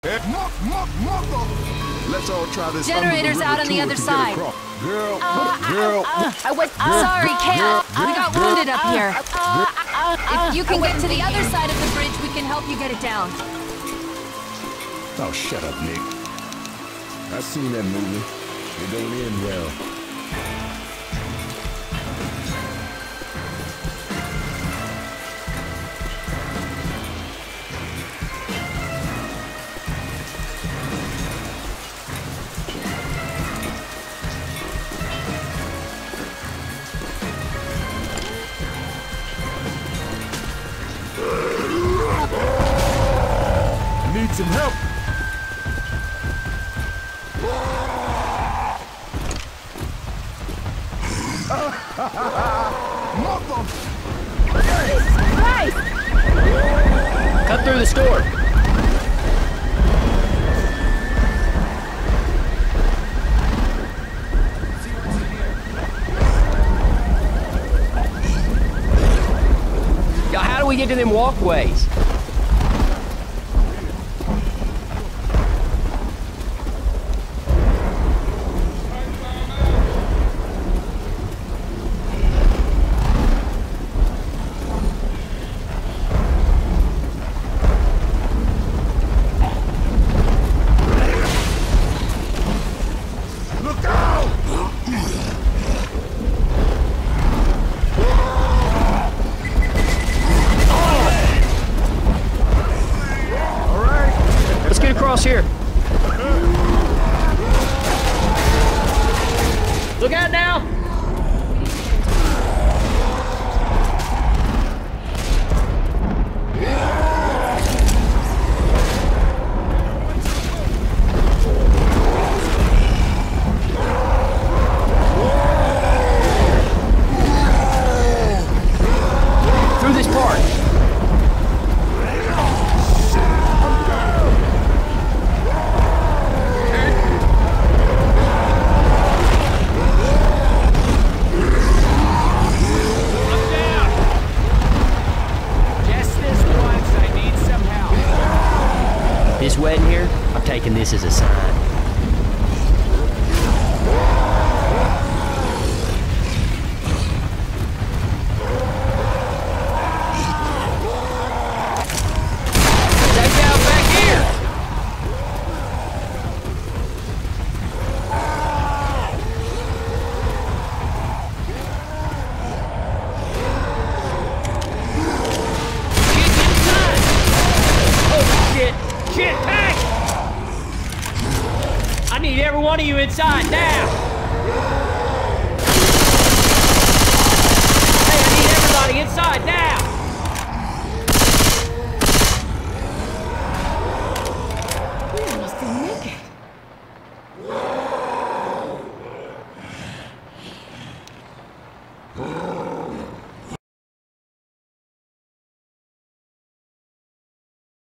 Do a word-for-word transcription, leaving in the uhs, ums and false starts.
Let's all try this. Generators out on the other side. Girl, Uh, girl. uh, uh, I was uh, sorry, Kale. I got wounded up here. If you can get to the other side of the bridge, we can help you get it down. Oh, shut up, Nick. I seen that movie. It don't end well. Need some help. Right. Cut through the store. Yo, how do we get to them walkways? Here. Look out now! Through this part. This wet in here, I'm taking this as a sign. Take out back here! Get inside! Oh shit! Shit, pack! I need every one of you inside now!